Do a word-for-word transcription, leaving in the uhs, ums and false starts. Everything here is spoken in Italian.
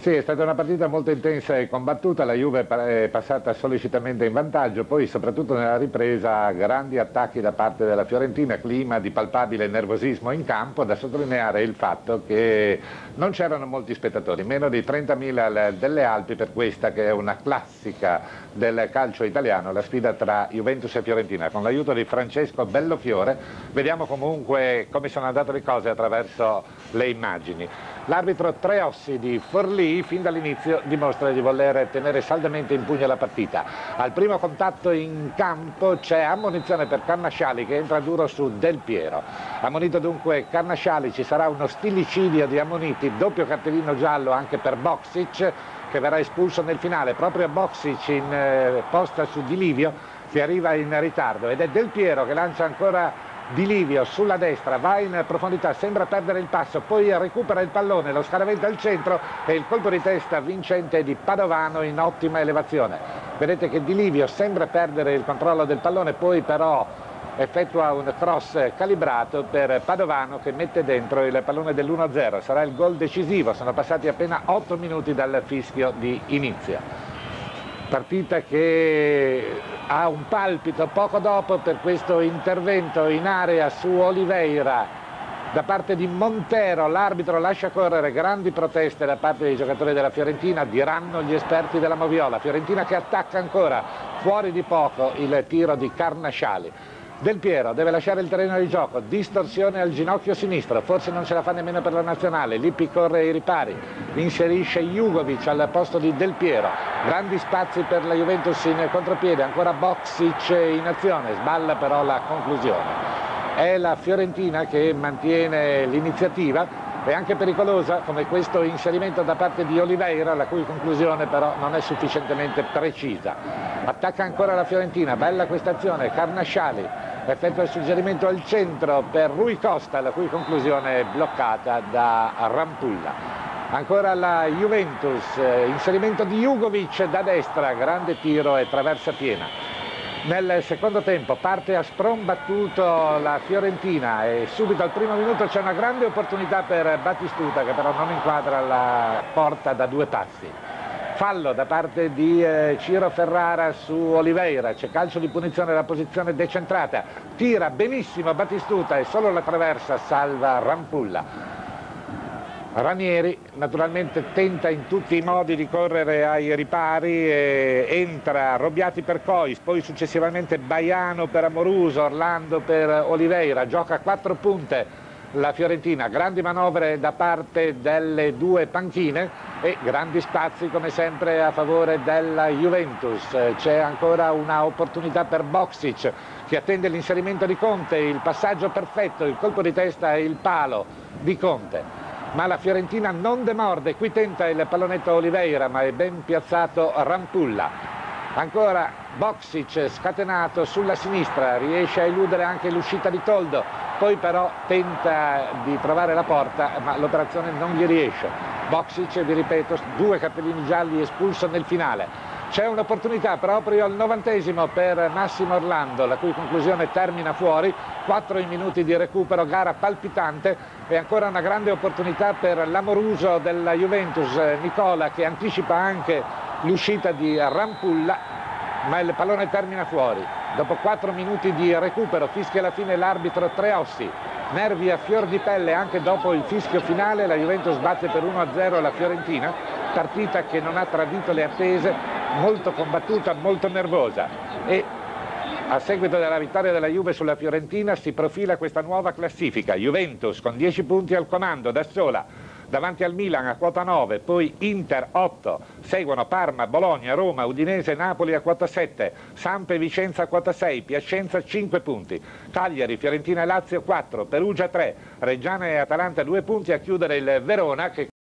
Sì, è stata una partita molto intensa e combattuta, la Juve è passata solecitamente in vantaggio, poi soprattutto nella ripresa grandi attacchi da parte della Fiorentina, clima di palpabile nervosismo in campo, da sottolineare il fatto che non c'erano molti spettatori, meno di trentamila delle Alpi per questa che è una classica del calcio italiano, la sfida tra Juventus e Fiorentina. Con l'aiuto di Francesco Bellofiore vediamo comunque come sono andate le cose attraverso le immagini. L'arbitro Treossi di Forlì fin dall'inizio dimostra di voler tenere saldamente in pugno la partita. Al primo contatto in campo c'è ammonizione per Carnasciali che entra duro su Del Piero. Ammonito dunque Carnasciali, ci sarà uno stillicidio di ammoniti, doppio cartellino giallo anche per Boksic che verrà espulso nel finale. Proprio Boksic in eh, posta su Di Livio che arriva in ritardo ed è Del Piero che lancia ancora Di Livio sulla destra, va in profondità, sembra perdere il passo, poi recupera il pallone, lo scaraventa al centro e il colpo di testa vincente di Padovano in ottima elevazione. Vedete che Di Livio sembra perdere il controllo del pallone, poi però effettua un cross calibrato per Padovano che mette dentro il pallone dell'uno a zero. Sarà il gol decisivo, sono passati appena otto minuti dal fischio di inizio. Partita che ha un palpito poco dopo per questo intervento in area su Oliveira da parte di Montero. L'arbitro lascia correre, grandi proteste da parte dei giocatori della Fiorentina, diranno gli esperti della Moviola. Fiorentina che attacca ancora, fuori di poco il tiro di Carnasciali. Del Piero deve lasciare il terreno di gioco, distorsione al ginocchio sinistro, forse non ce la fa nemmeno per la nazionale, Lippi corre ai ripari, inserisce Jugovic al posto di Del Piero, grandi spazi per la Juventus in contropiede, ancora Boksic in azione, sballa però la conclusione. È la Fiorentina che mantiene l'iniziativa, è anche pericolosa come questo inserimento da parte di Oliveira, la cui conclusione però non è sufficientemente precisa. Attacca ancora la Fiorentina, bella questa azione, Carnasciali effettua il suggerimento al centro per Rui Costa, la cui conclusione è bloccata da Rampulla. Ancora la Juventus, inserimento di Jugovic da destra, grande tiro e traversa piena. Nel secondo tempo parte a sprombattuto la Fiorentina e subito al primo minuto c'è una grande opportunità per Battistuta che però non inquadra la porta da due passi. Fallo da parte di eh, Ciro Ferrara su Oliveira, c'è calcio di punizione da posizione decentrata, tira benissimo Battistuta e solo la traversa salva Rampulla. Ranieri naturalmente tenta in tutti i modi di correre ai ripari, e entra Robbiati per Cois, poi successivamente Baiano per Amoruso, Orlando per Oliveira, gioca a quattro punte la Fiorentina, grandi manovre da parte delle due panchine e grandi spazi come sempre a favore della Juventus. C'è ancora una opportunità per Boksic che attende l'inserimento di Conte, il passaggio perfetto, il colpo di testa e il palo di Conte. Ma la Fiorentina non demorde, qui tenta il pallonetto Oliveira ma è ben piazzato Rampulla. Ancora Boksic scatenato sulla sinistra, riesce a eludere anche l'uscita di Toldo, poi però tenta di trovare la porta ma l'operazione non gli riesce. Boksic, vi ripeto, due cartellini gialli, espulso nel finale. C'è un'opportunità proprio al novantesimo per Massimo Orlando, la cui conclusione termina fuori, quattro minuti di recupero, gara palpitante e ancora una grande opportunità per l'Amoruso della Juventus, Nicola, che anticipa anche l'uscita di Rampulla, ma il pallone termina fuori. Dopo quattro minuti di recupero fischia alla fine l'arbitro Treossi, nervi a fior di pelle anche dopo il fischio finale, la Juventus batte per uno a zero la Fiorentina, partita che non ha tradito le attese, molto combattuta, molto nervosa e a seguito della vittoria della Juve sulla Fiorentina si profila questa nuova classifica. Juventus con dieci punti al comando da sola, davanti al Milan a quota nove, poi Inter otto, seguono Parma, Bologna, Roma, Udinese, Napoli a quota sette, Samp e Vicenza a quota sei, Piacenza cinque punti, Cagliari, Fiorentina e Lazio quattro, Perugia tre, Reggiana e Atalanta due punti a chiudere il Verona che